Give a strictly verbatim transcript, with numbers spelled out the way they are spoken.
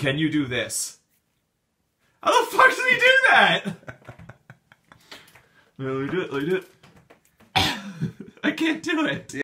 can you do this? How the fuck did he do that? Let me do it, let me do it. I can't do it.